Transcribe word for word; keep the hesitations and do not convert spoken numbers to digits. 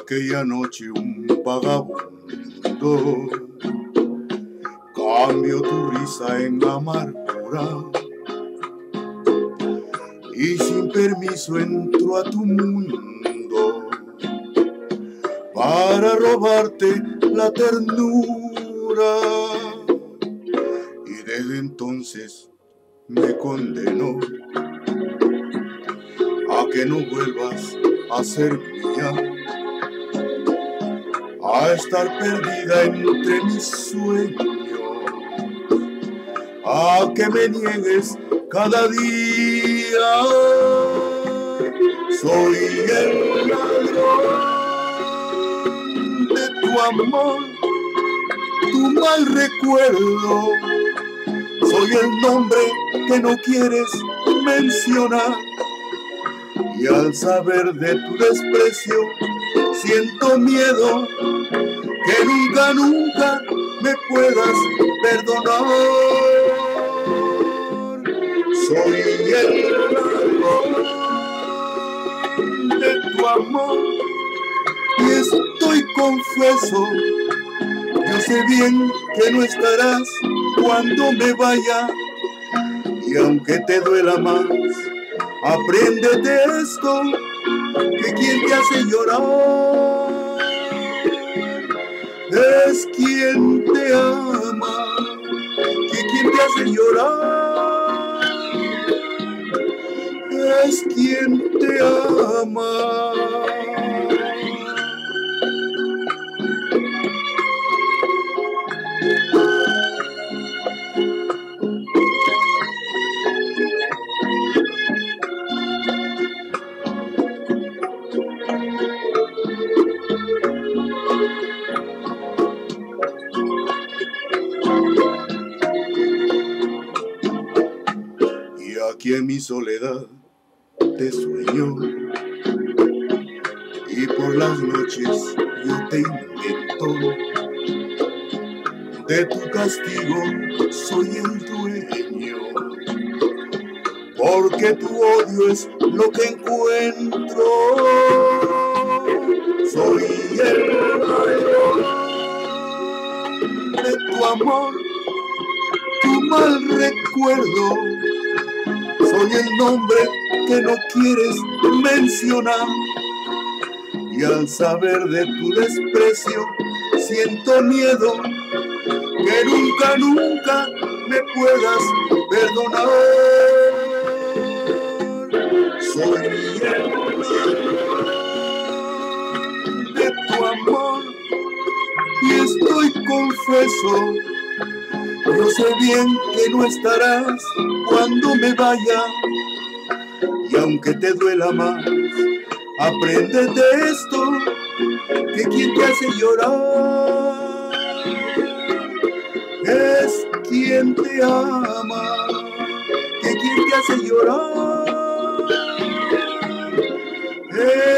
aquella noche un vagabundo cambió tu risa en amargura y sin permiso entró a tu mundo para robarte la ternura, y desde entonces me condenó a que no vuelvas a ser mía, a estar perdida entre mis sueños, a que me niegues cada día. Soy el ladrón de tu amor, tu mal recuerdo. Soy el nombre que no quieres mencionar, y al saber de tu desprecio siento miedo que nunca, nunca me puedas perdonar. Soy el ladrón de tu amor y estoy confeso. Yo sé bien que no estarás cuando me vaya, y aunque te duela más, apréndete esto, que quien te hace llorar es quien te ama, que quien te hace llorar es quien te ama. Aquí en mi soledad te sueño, y por las noches yo te invento. De tu castigo soy el dueño, porque tu odio es lo que encuentro. Soy el ladrón de tu amor, tu mal recuerdo. Soy el nombre que no quieres mencionar, y al saber de tu desprecio siento miedo que nunca, nunca me puedas perdonar. Soy el ladrón de tu amor y estoy confeso. Yo sé bien que no estarás cuando me vaya, y aunque te duela más, apréndete esto, que quien te hace llorar es quien te ama, que quien te hace llorar es